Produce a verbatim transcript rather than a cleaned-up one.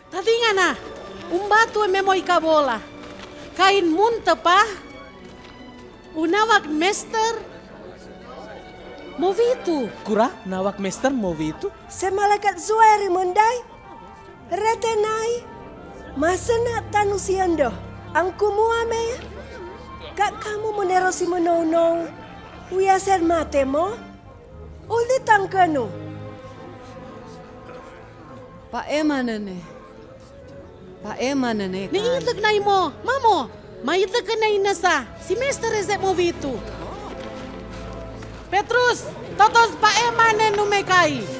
Tadi ngana, umbatu memo ikabola. Kain munta pa. Unawak mester. Movitu. Kura nawak mester movitu. Semalakat zuari mondai. Retenai. Masana tanusiando. Angku muame. Kak kamu menerosi menono. Wiasen matemo. Uli tangkanu. Pak Eman nene. Pak Eman nene. Ni ilag na mo. Mamo, mailag ka na inasa. Si Mister Rezek Movitu. Petrus, totos pa emanen numekai.